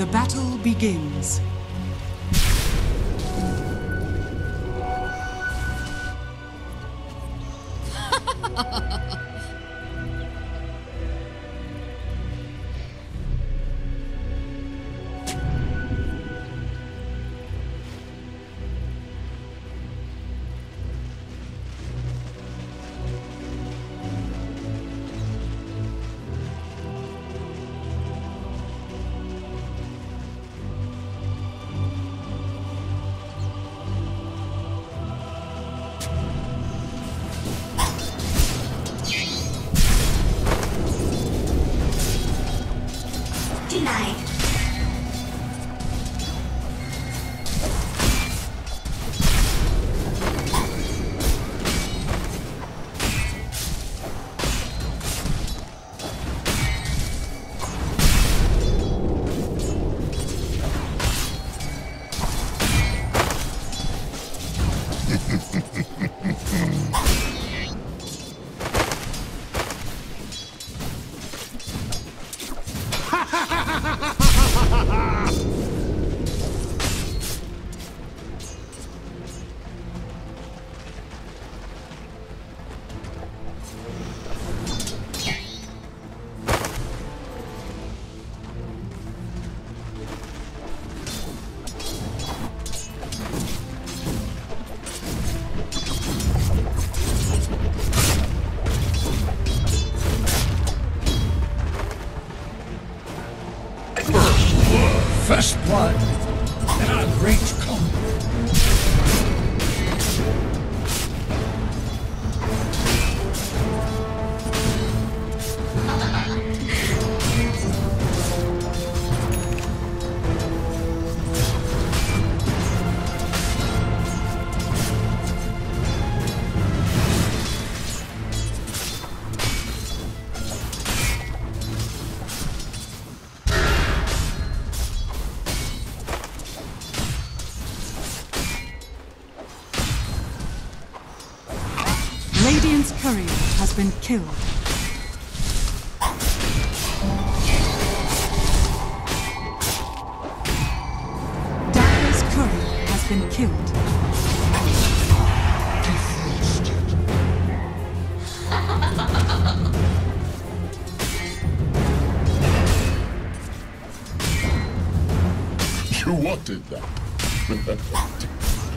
The battle begins. First blood, and a great combat. Radiant's courier has been killed. Dire's courier has been killed. You wanted that.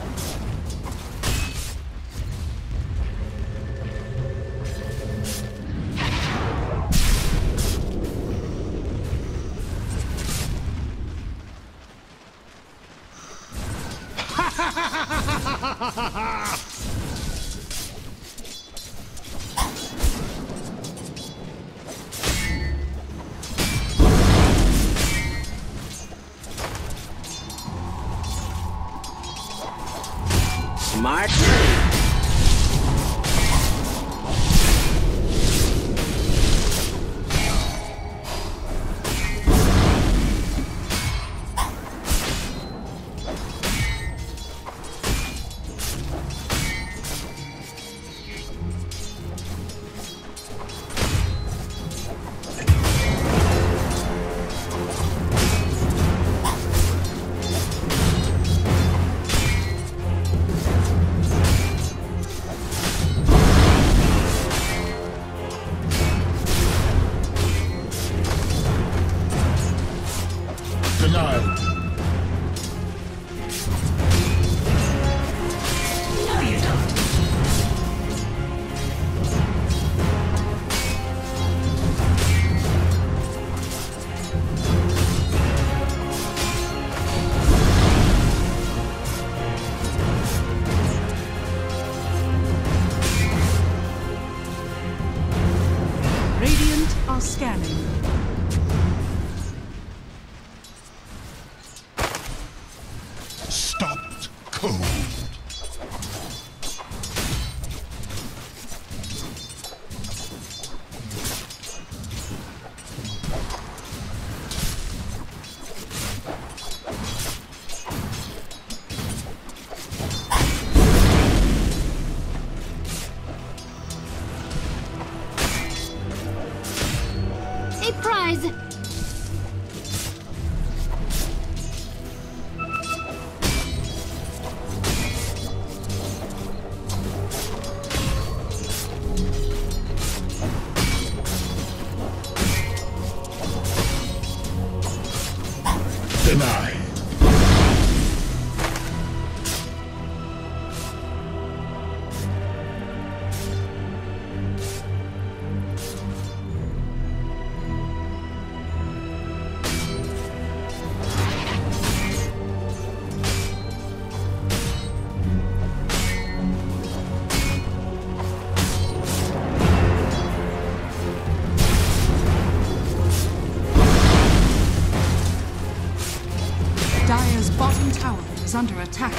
Smart move. Denied. No, you don't. Radiant are scanning. Stopped cold. A prize! bottom tower is under attack.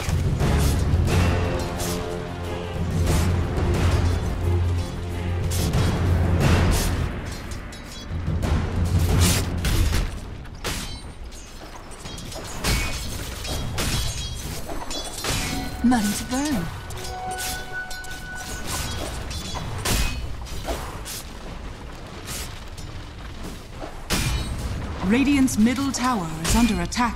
Money to burn. Radiant's middle tower is under attack.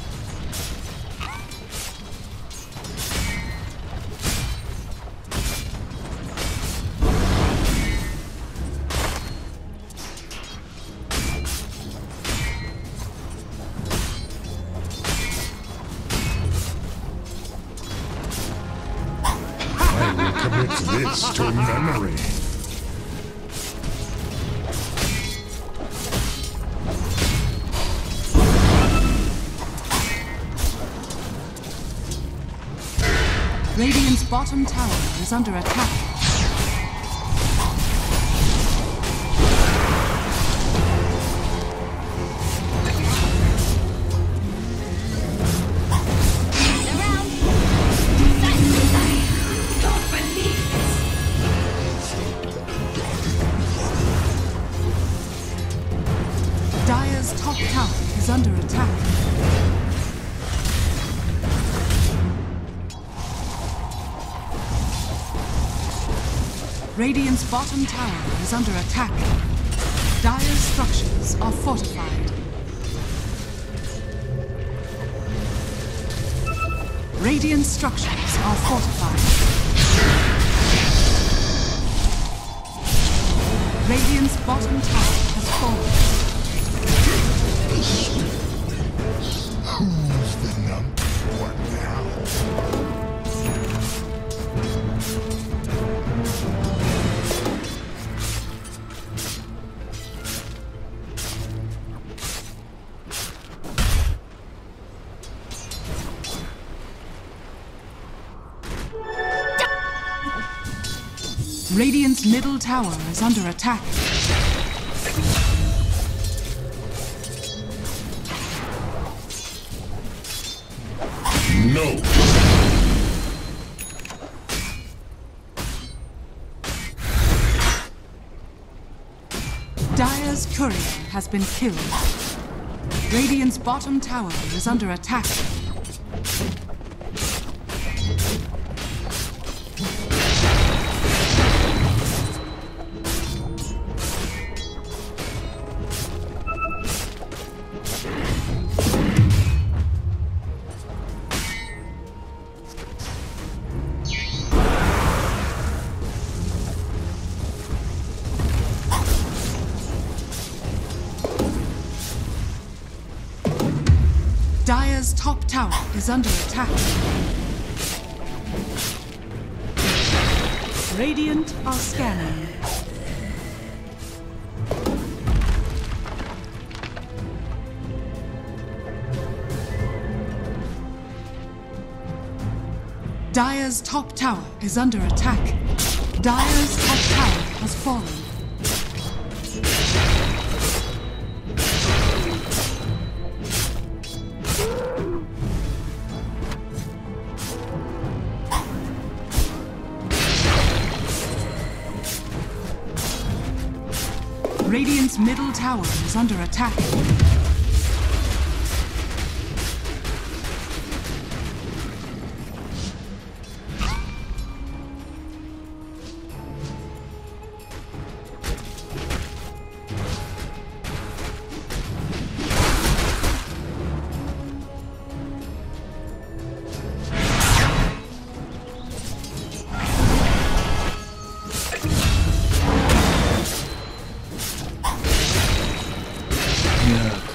I will commit this to memory. Radiant's bottom tower is under attack. Dire's top tower is under attack. Radiant's bottom tower is under attack. Dire's structures are fortified. Radiant structures are fortified. Radiant's bottom tower has fallen. Who's the number one now? Radiant's middle tower is under attack. No. Dire's courier has been killed. Radiant's bottom tower is under attack. Dire's top tower is under attack. Radiant are scanning. Dire's top tower is under attack. Dire's top tower has fallen. Radiant's middle tower is under attack. Yeah.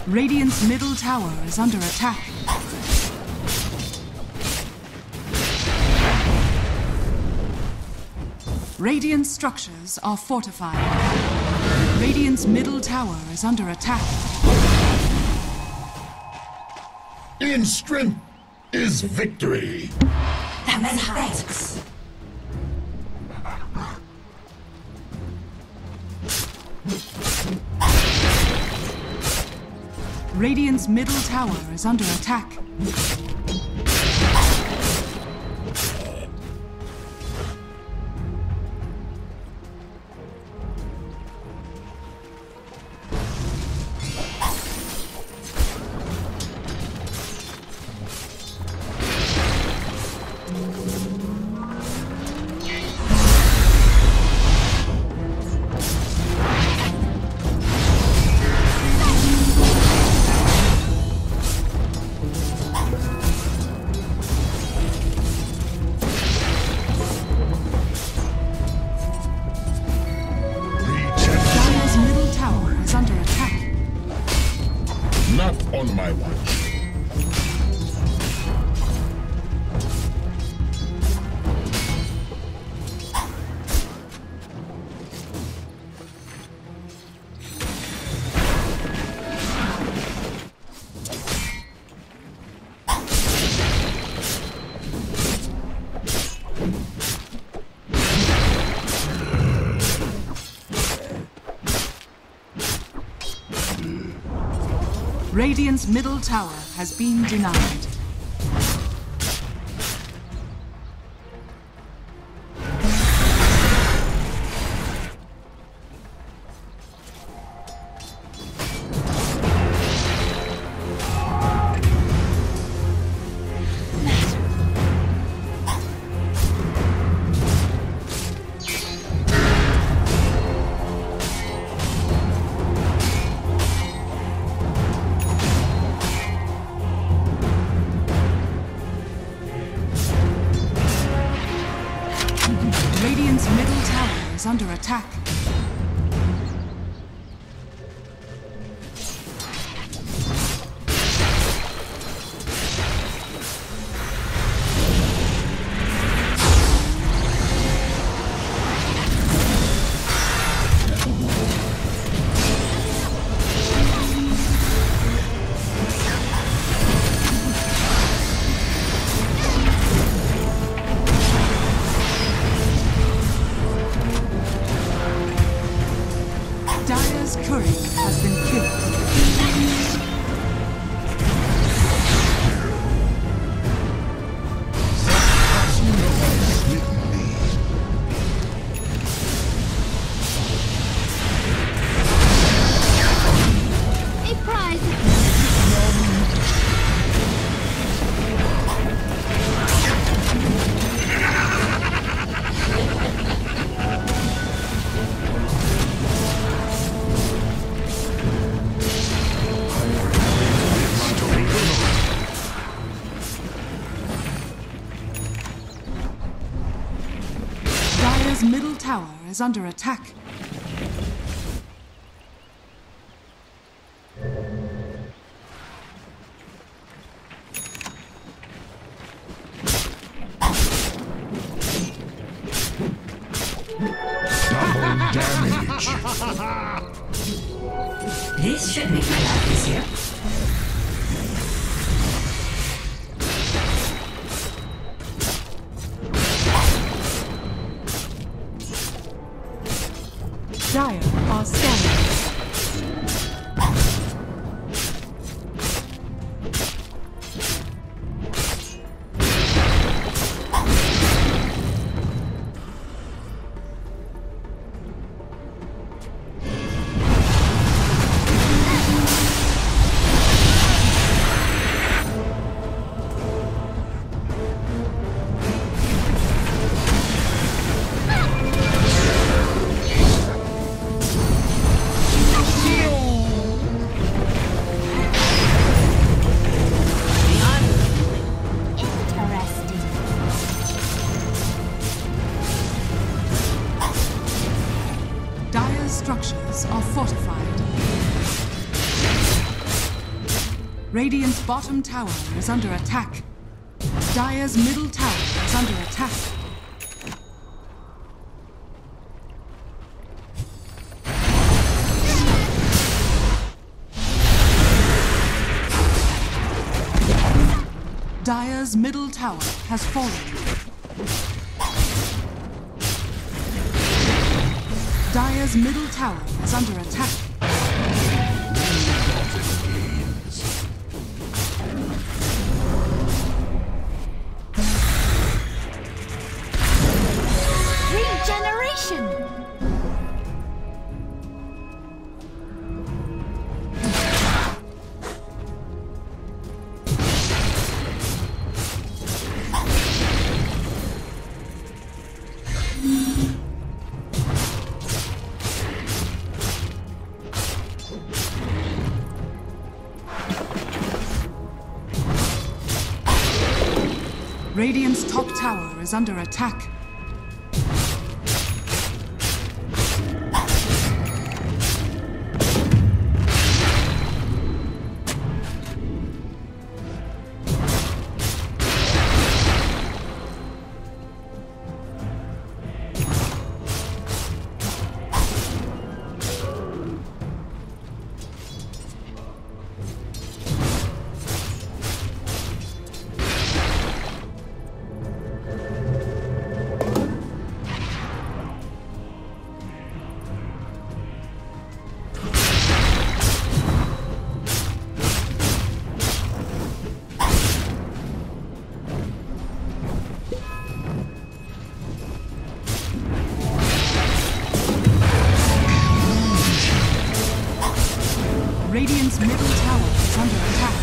Radiant's middle tower is under attack. Radiant structures are fortified. Radiant's middle tower is under attack. In strength is victory. Thanks. Radiant's middle tower is under attack. Not on my watch. Radiant's middle tower has been denied. Radiant's middle tower is under attack. Dire's courier has been killed. A prize. Dire's middle tower is under attack. Double damage. This should make my life easier. Dire are scanning. Dire's structures are fortified. Radiant's bottom tower is under attack. Dire's middle tower is under attack. Dire's middle tower has fallen. Dire's middle tower is under attack. Regeneration! Radiant's top tower is under attack. Radiant's middle tower is under attack.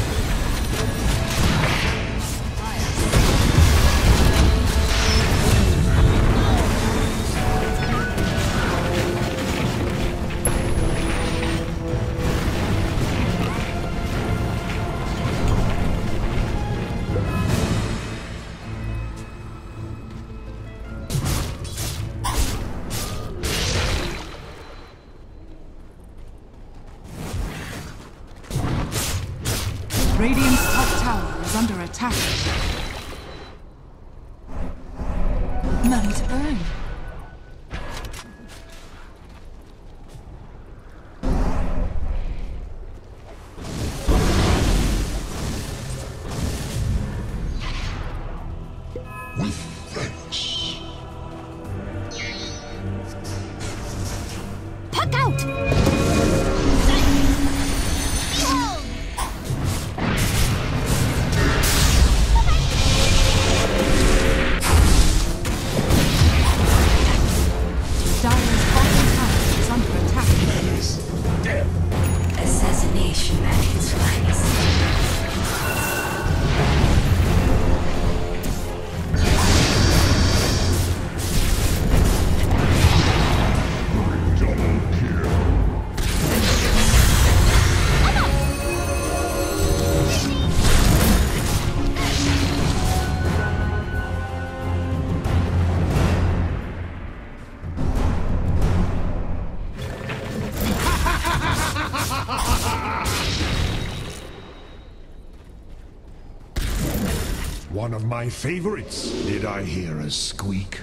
Radiant's top tower is under attack. None to burn. With thanks. Puck out! Assassination at its finest. One of my favorites. Did I hear a squeak?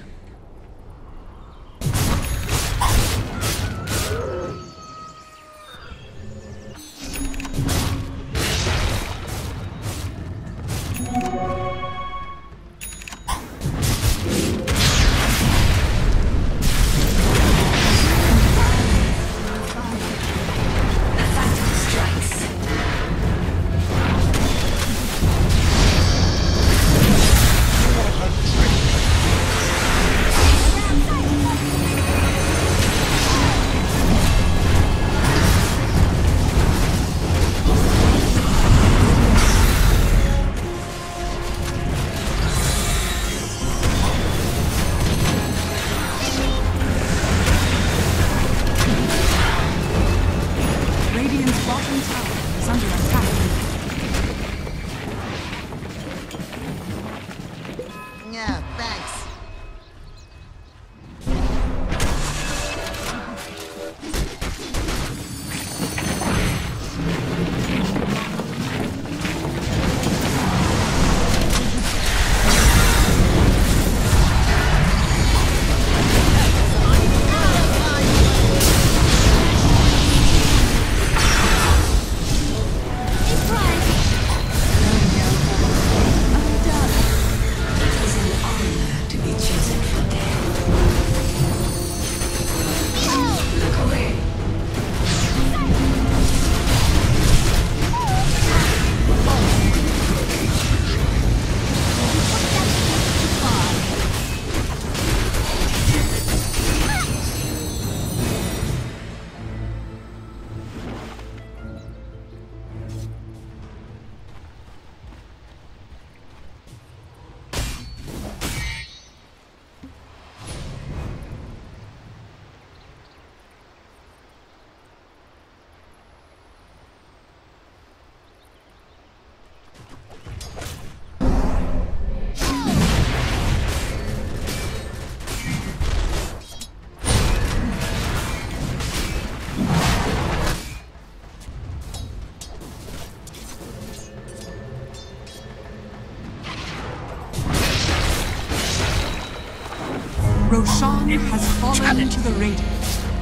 Roshan has fallen to the Radiant.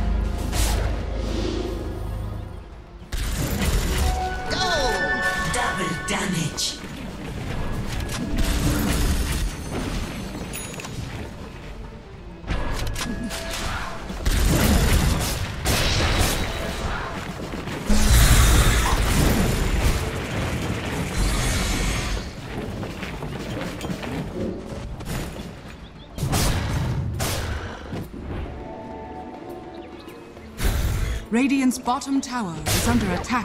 Double damage. Radiant's bottom tower is under attack.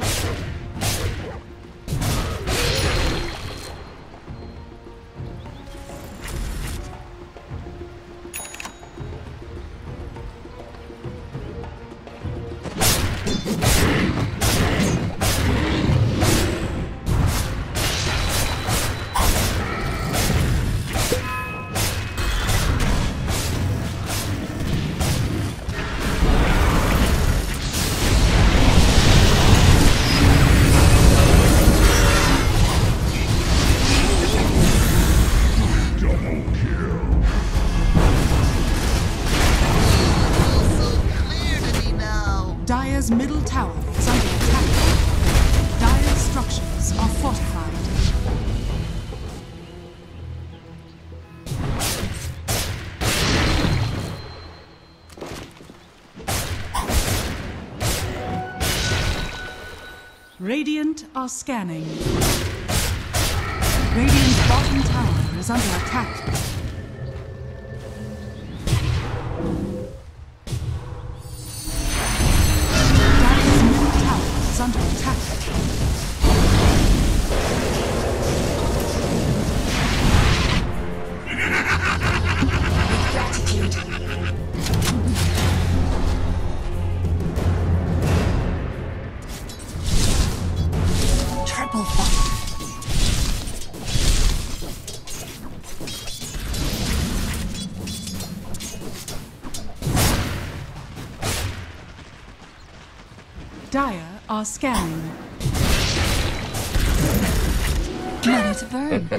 Dire's middle tower is under attack. Dire's structures are fortified. Radiant are scanning. Radiant's bottom tower is under attack. Under attack. With gratitude. Triple fire. Dire are scanning. Ready to burn.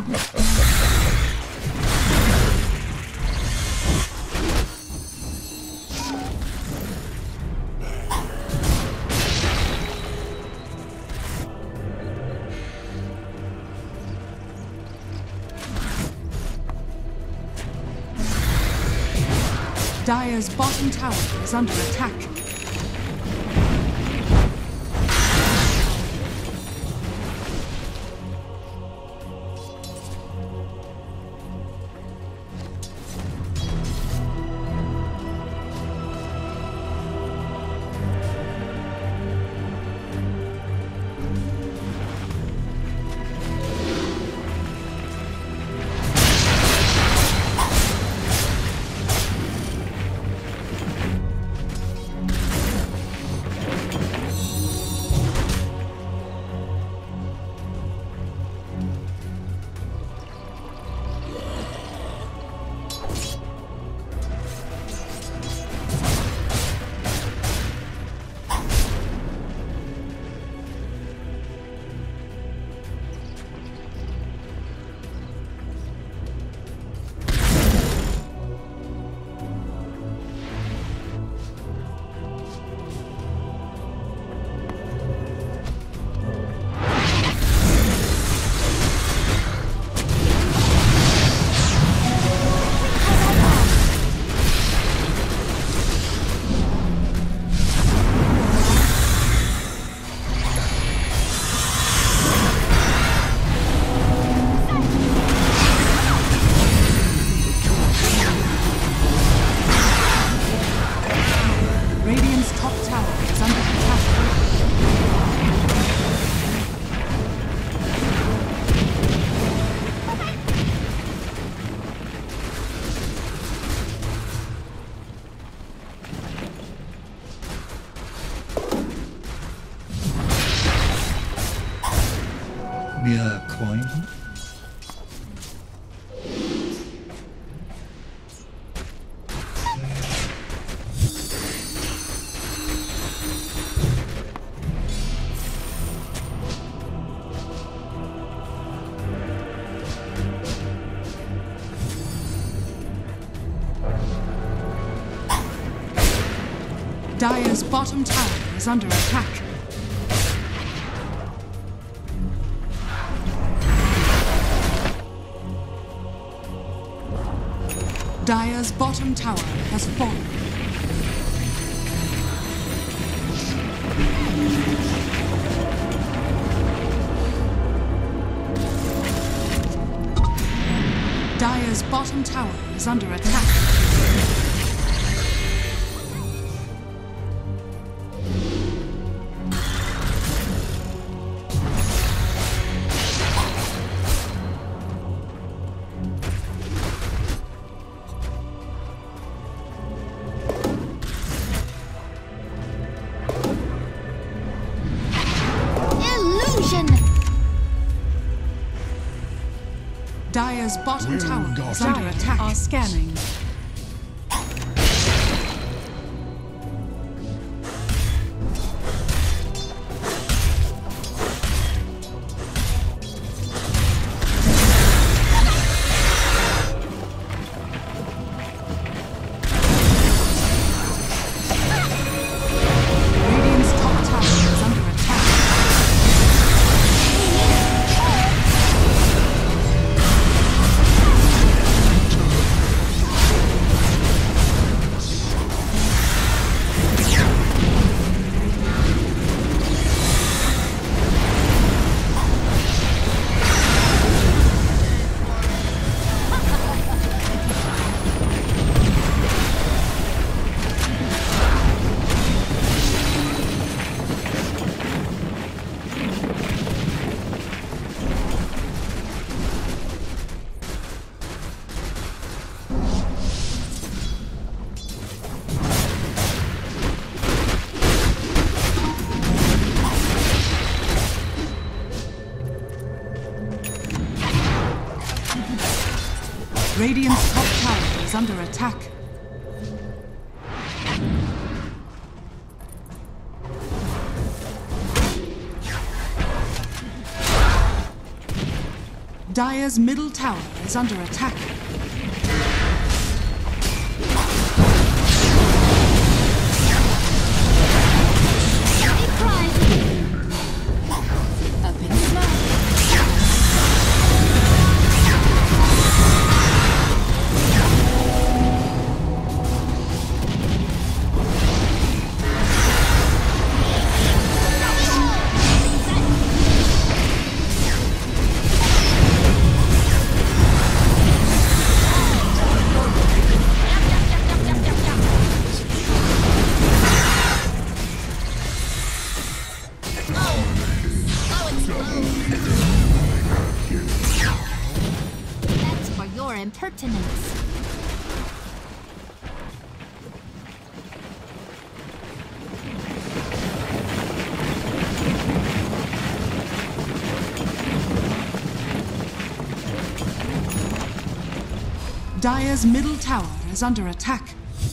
Dire's bottom tower is under attack. Dire's bottom tower is under attack. Dire's bottom tower has fallen. Dire's bottom tower is under attack. Dire's bottom tower is under attack. Are scanning. Radiant's top tower is under attack. Radiant's top tower is under attack. Dire's middle tower is under attack. Up in smoke. That's for your impertinence. Dire's middle tower is under attack.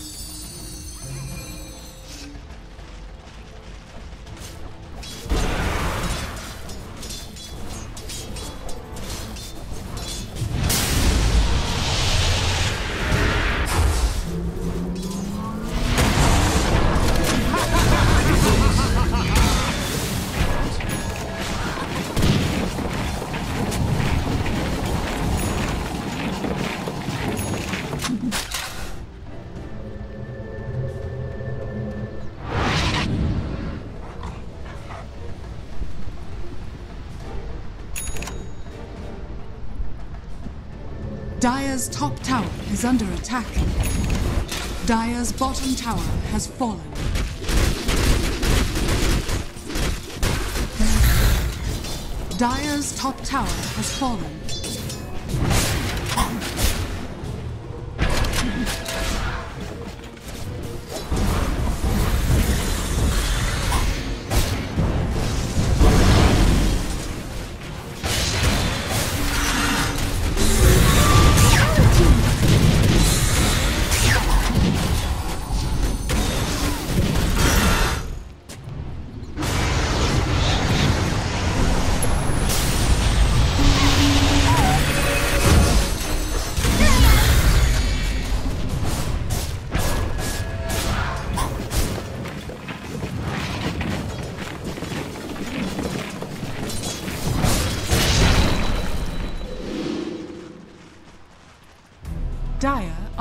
Dire's top tower is under attack. Dire's bottom tower has fallen. Dire's top tower has fallen.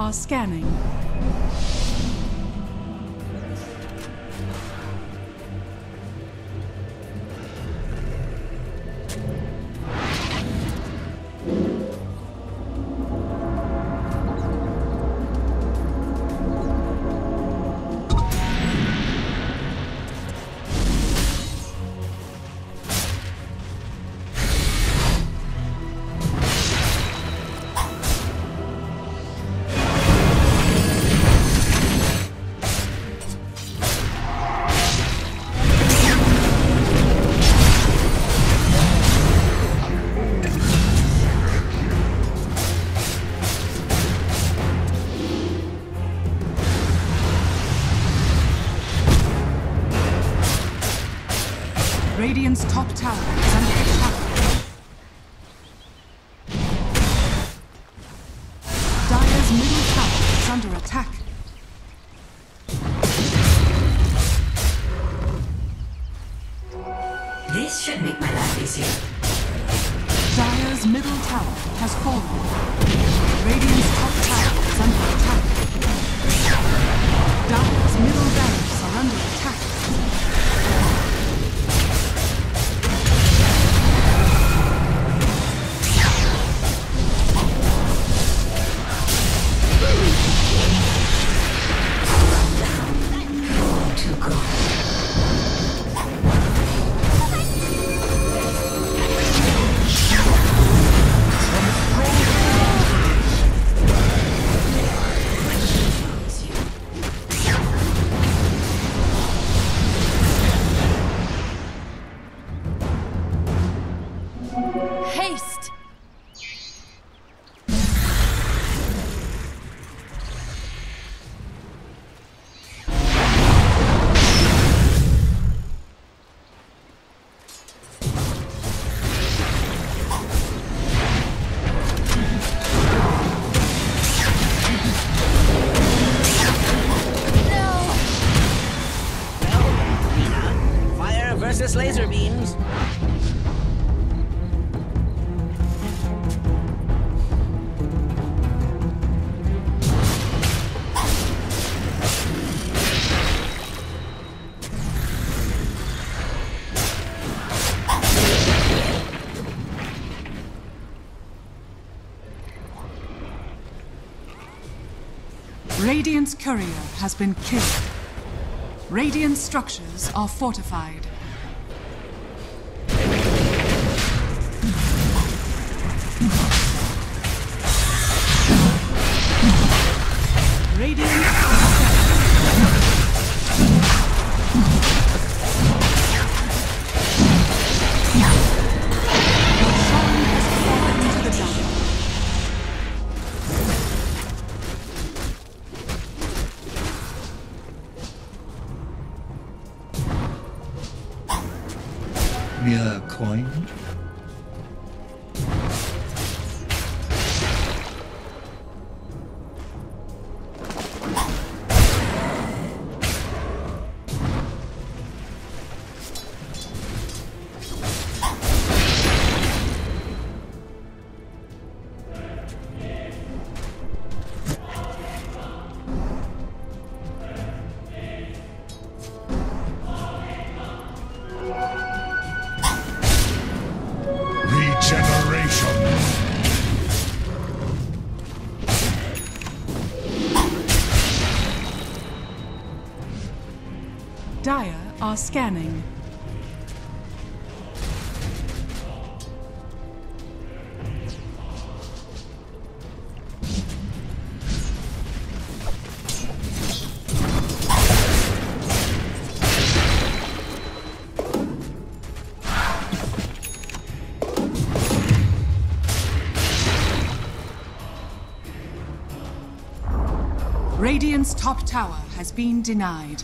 are scanning. Radiant's top tower is under attack. Dire's middle tower is under attack. This should make my life easier. Dire's middle tower has fallen. Radiant's top tower is under attack. Dire's middle barracks are under attack. Haste! Fire versus laser beams. Radiant's courier has been killed. Radiant structures are fortified. Radiant Mere coin? Dire are scanning. Radiant's top tower has been denied.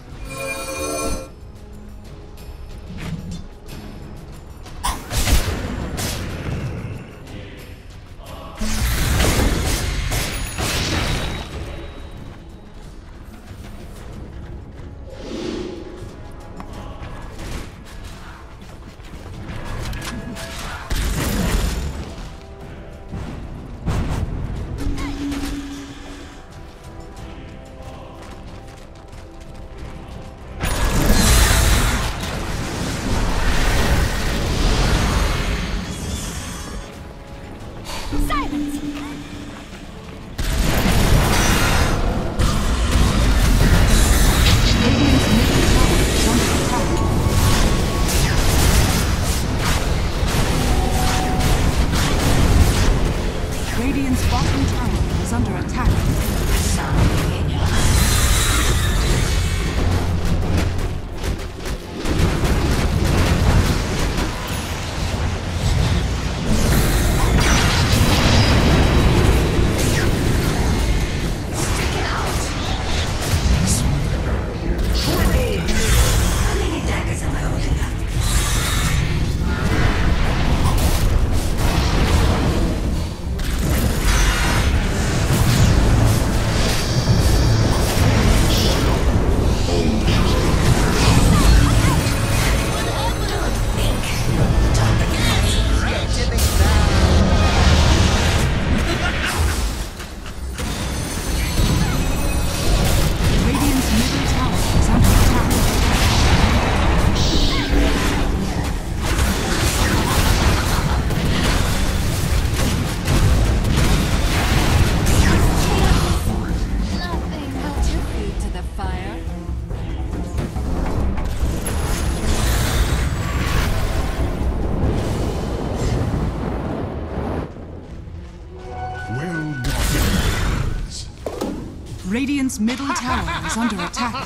Radiant's middle tower is under attack.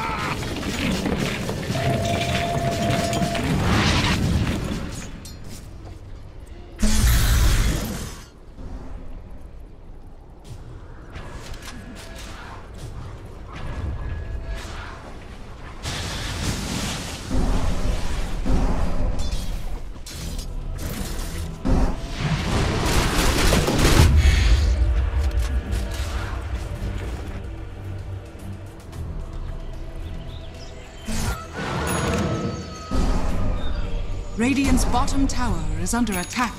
Radiant's bottom tower is under attack.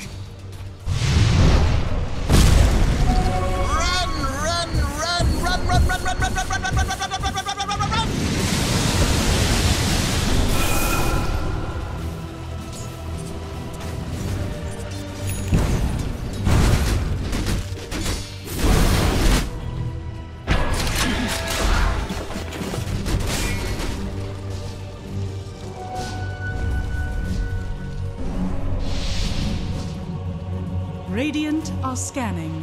Radiant are scanning.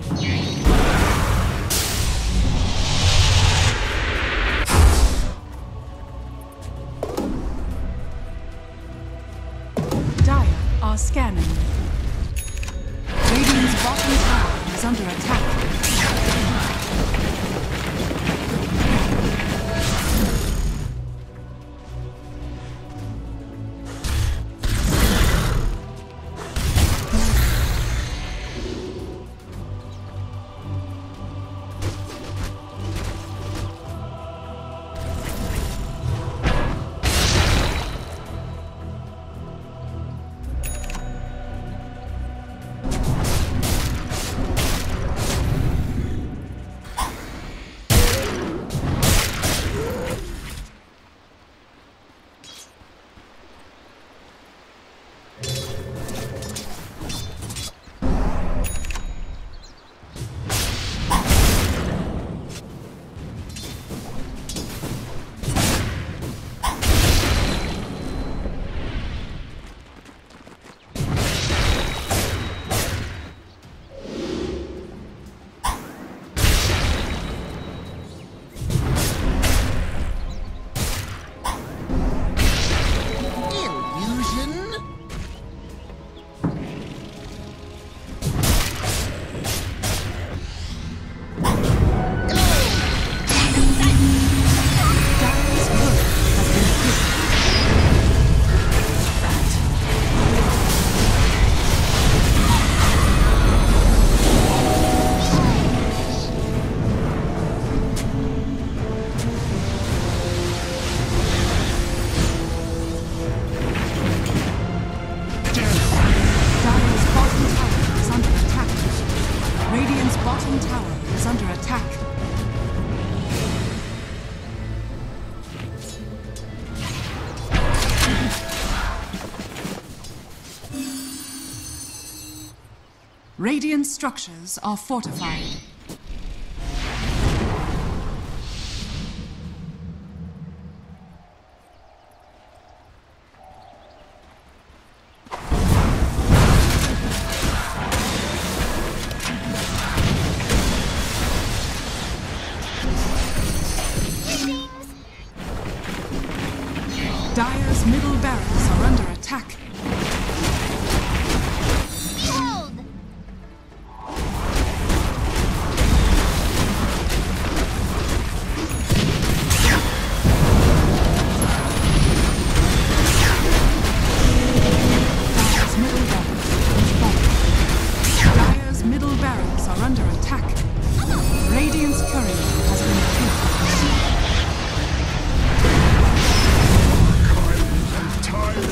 Dire are scanning. Radiant's bottom tower is under attack. Radiant structures are fortified. Dire's middle barracks are under attack. Time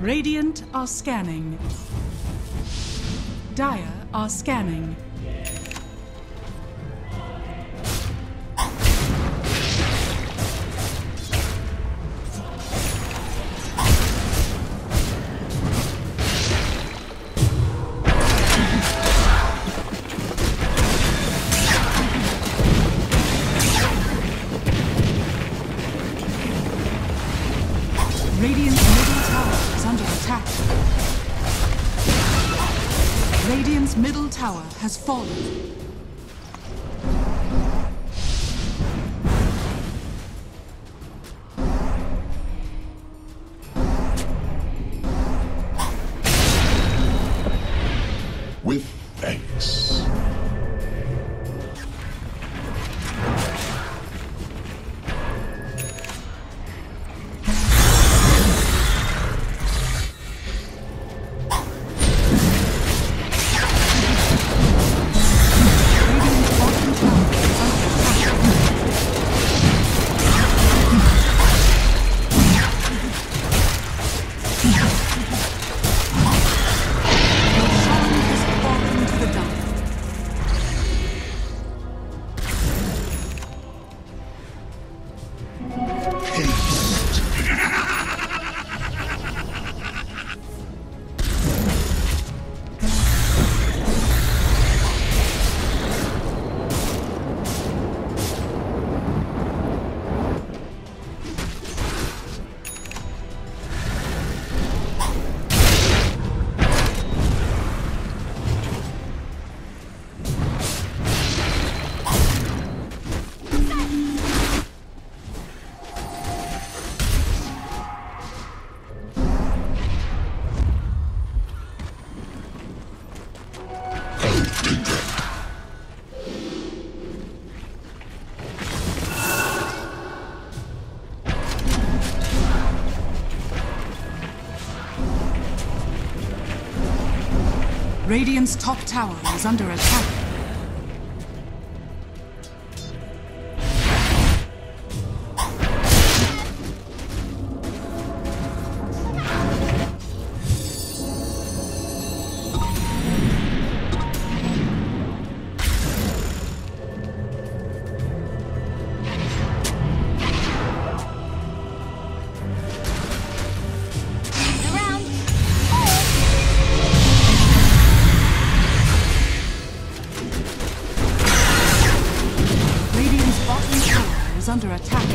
Radiant are scanning. Dire are scanning. Radiant's middle tower is under attack. Radiant's middle tower has fallen. With thanks. Radiant's top tower is under attack. Under attack.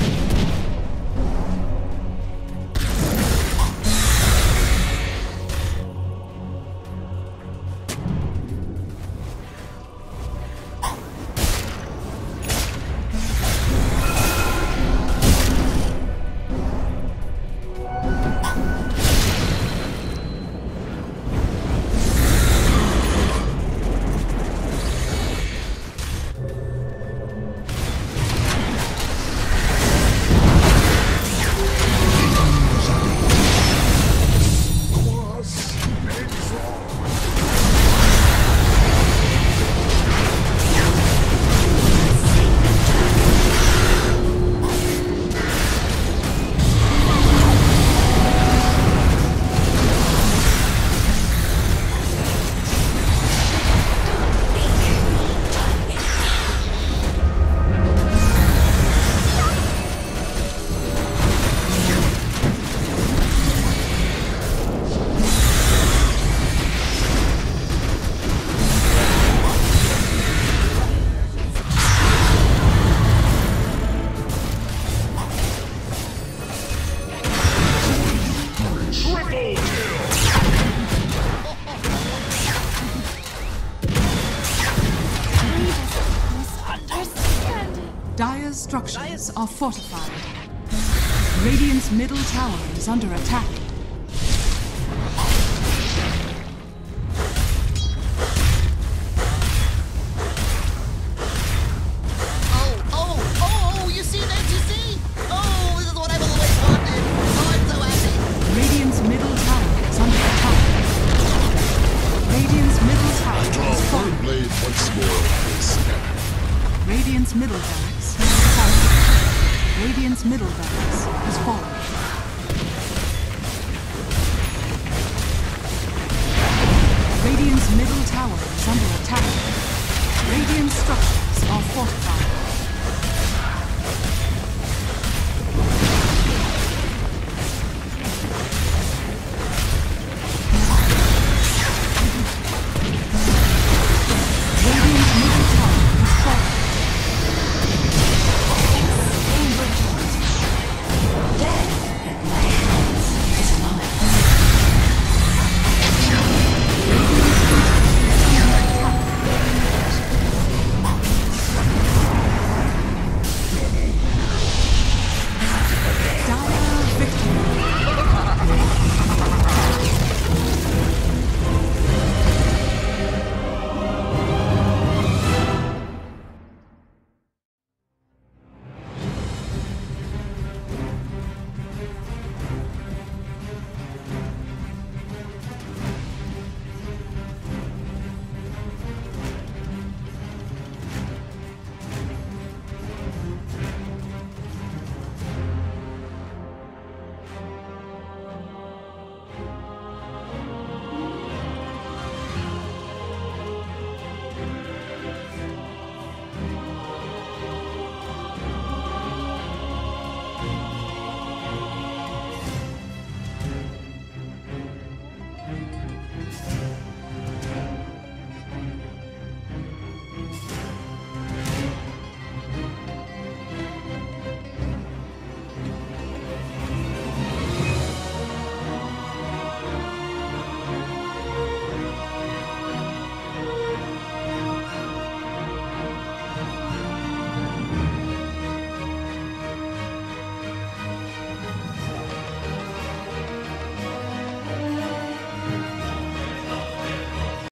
Dire's structures are fortified. Radiant's middle tower is under attack. Oh, you see that, you see? Oh, this is what I've always wanted. Oh, I'm so happy. Radiant's middle tower is under attack. Radiant's middle tower is fallen. Blade once more. Radiant's middle barracks has fallen. Radiant's middle barracks has fallen. Radiant's middle tower is under attack. Radiant structures are fortified.